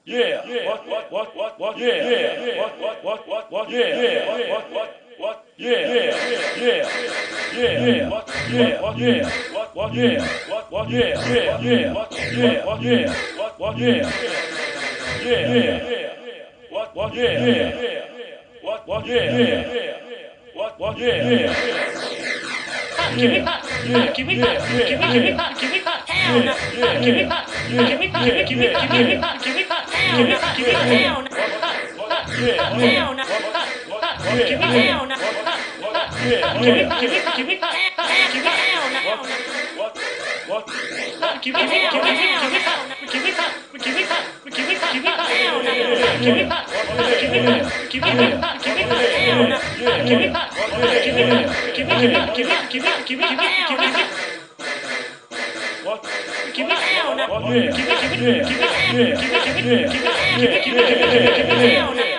Yeah. What? Yeah. What? Yeah. What? Yeah. Yeah. What? Yeah. What? Yeah. What? Yeah. Yeah. What? Yeah. What? Yeah. Yeah. What? Yeah. What? Yeah. What? Yeah. Give me pop, give me pop, give me pop, give me pop, hell no. Give me pop, give me pop, give me pop, give me pop, give me pop, hell no. Give me hell no. Hell no. Give me hell no. Give me pop, give me hell no. Give me hell, give me pop, give me pop, give me pop, give me pop, give me pop, hell no. Give me pop, give me pop, give me pop, give me pop, hell no. Give me pop, give me pop, give me what? Give me hell no. Give me hell no.